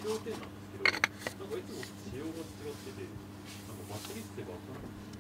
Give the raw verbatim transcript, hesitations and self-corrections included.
料店なんですけど、なんかいつも仕様が違ってて、なんかバッテリーってば